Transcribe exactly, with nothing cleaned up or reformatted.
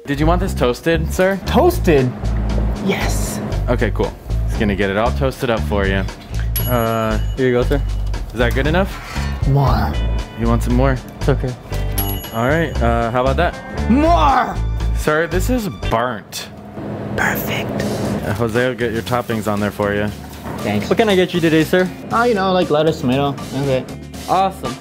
Did you want this toasted, sir? Toasted? Yes. Okay, cool. It's gonna get it all toasted up for you. Uh, Here you go, sir. is that good enough? More. You want some more? It's okay. All right, uh, how about that? More. Sir, this is burnt. Perfect. Uh, Jose will get your toppings on there for you. Thanks. What can I get you today, sir? Oh, you know, like lettuce, tomato. Okay. Awesome.